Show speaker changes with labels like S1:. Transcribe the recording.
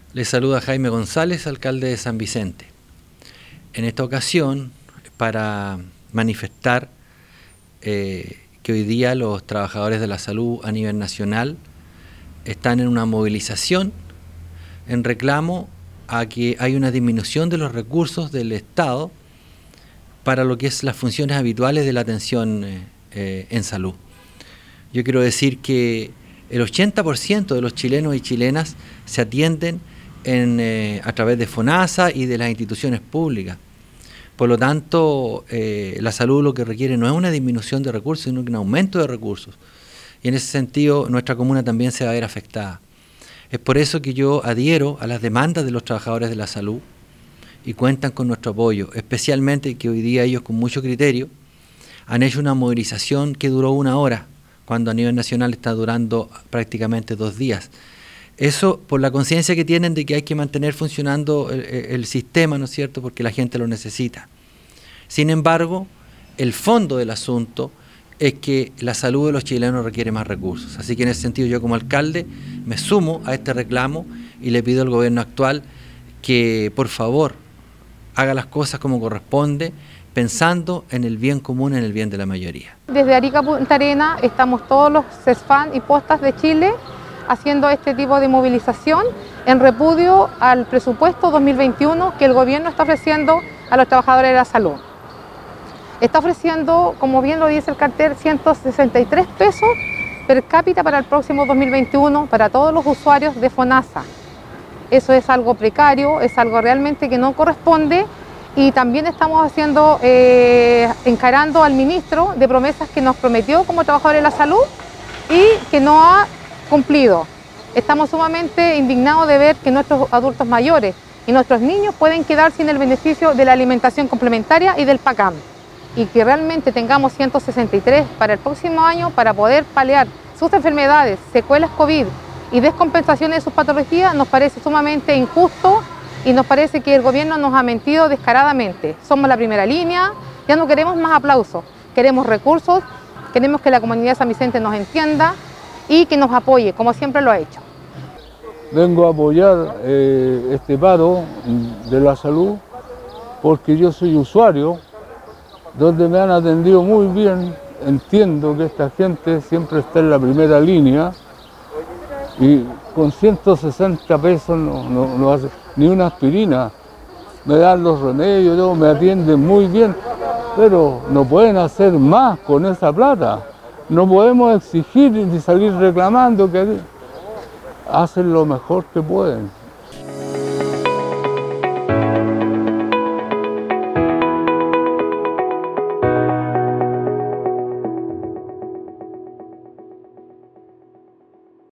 S1: Les saluda Jaime González, alcalde de San Vicente. En esta ocasión, para manifestar que hoy día los trabajadores de la salud a nivel nacional están en una movilización en reclamo a que hay una disminución de los recursos del Estado para lo que es las funciones habituales de la atención en salud. Yo quiero decir que el 80% de los chilenos y chilenas se atienden a través de FONASA y de las instituciones públicas. Por lo tanto, la salud lo que requiere no es una disminución de recursos, sino un aumento de recursos. Y en ese sentido, nuestra comuna también se va a ver afectada. Es por eso que yo adhiero a las demandas de los trabajadores de la salud y cuentan con nuestro apoyo, especialmente que hoy día ellos con mucho criterio han hecho una movilización que duró 1 hora, cuando a nivel nacional está durando prácticamente 2 días. Eso por la conciencia que tienen de que hay que mantener funcionando el sistema, ¿no es cierto?, porque la gente lo necesita. Sin embargo, el fondo del asunto es que la salud de los chilenos requiere más recursos. Así que en ese sentido yo como alcalde me sumo a este reclamo y le pido al gobierno actual que por favor haga las cosas como corresponde, pensando en el bien común, en el bien de la mayoría.
S2: Desde Arica Punta Arenas estamos todos los CESFAM y postas de Chile haciendo este tipo de movilización en repudio al presupuesto 2021 que el gobierno está ofreciendo a los trabajadores de la salud. Está ofreciendo, como bien lo dice el cartel, 163 pesos per cápita para el próximo 2021 para todos los usuarios de FONASA. Eso es algo precario, es algo realmente que no corresponde. Y también estamos haciendo, encarando al ministro de promesas que nos prometió como trabajadores de la salud y que no ha cumplido. Estamos sumamente indignados de ver que nuestros adultos mayores y nuestros niños pueden quedar sin el beneficio de la alimentación complementaria y del PACAM. Y que realmente tengamos 163 para el próximo año para poder paliar sus enfermedades, secuelas COVID y descompensaciones de sus patologías nos parece sumamente injusto. Y nos parece que el gobierno nos ha mentido descaradamente. Somos la primera línea, ya no queremos más aplausos, queremos recursos, queremos que la comunidad de San Vicente nos entienda y que nos apoye, como siempre lo ha hecho.
S3: Vengo a apoyar este paro de la salud porque yo soy usuario, donde me han atendido muy bien. Entiendo que esta gente siempre está en la primera línea y con 160 pesos no hace ni una aspirina, me dan los remedios, me atienden muy bien, pero no pueden hacer más con esa plata. No podemos exigir ni salir reclamando, que hacen lo mejor que pueden.